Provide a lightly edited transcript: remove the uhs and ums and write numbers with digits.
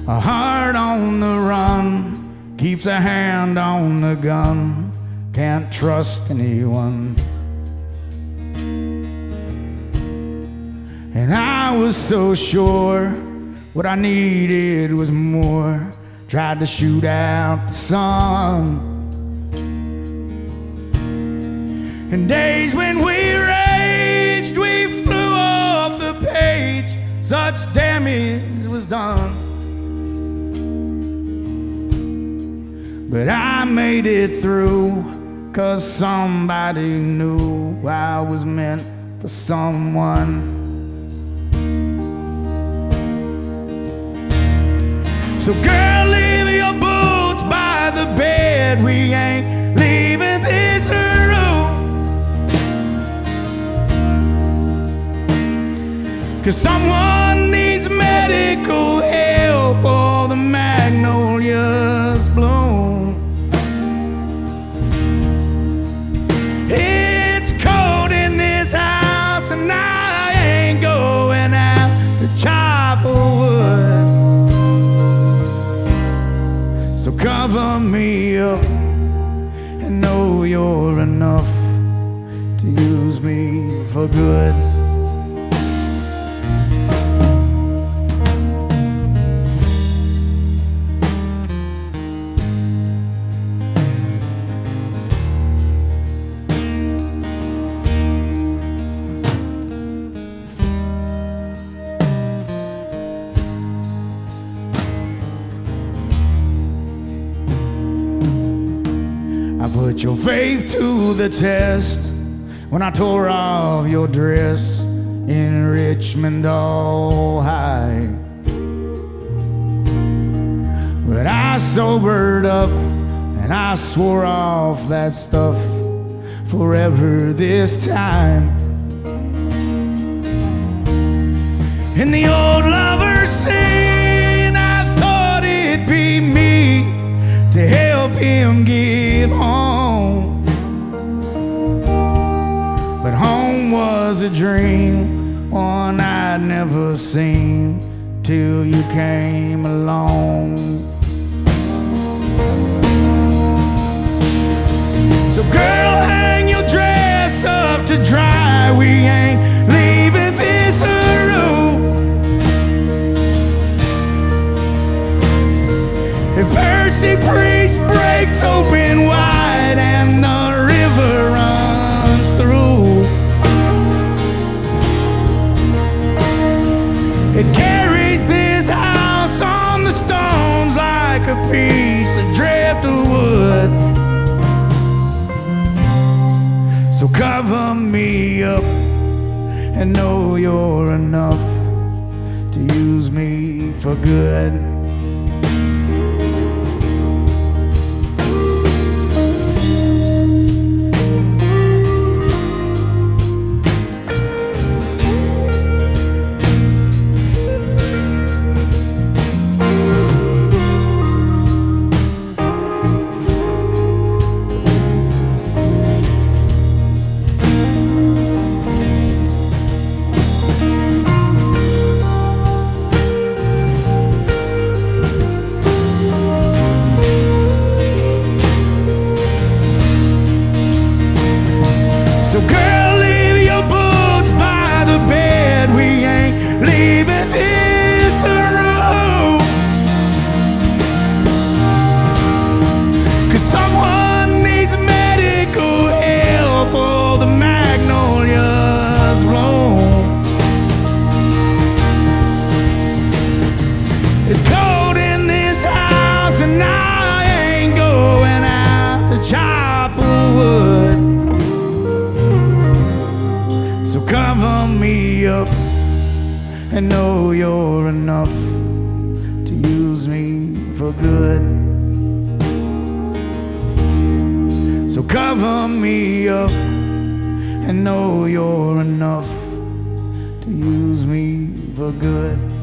A heart on the run, keeps a hand on the gun, can't trust anyone. And I was so sure what I needed was more. Tried to shoot out the sun. And days when we raged, we flew off the page. Such damage was done. But I made it through, 'cause somebody knew I was meant for someone. So girl, leave your boots by the bed. We ain't leaving this room, 'cause someone needs medical help or the magnolias bloom. It's cold in this house and I ain't going out to chop wood. So cover me up and know you're enough to use me for good. I put your faith to the test when I tore off your dress in Richmond all high. But I sobered up and I swore off that stuff forever this time. In the old lover's scene, I thought it'd be me to help him get home. But home was a dream, one I'd never seen till you came along. So girl, hang your dress up to dry. We ain't leaving this room. If Percy Priest breaks open wide and the river runs through, it carries this house on the stones like a piece of drifted wood. So cover me up and know you're enough to use me for good. So girl, leave your boots by the bed. We ain't leaving this room, 'cause someone needs medical help or the magnolias bloom. It's cold in this house and I ain't going out to chop wood. So cover me up and know you're enough to use me for good. So cover me up and know you're enough to use me for good.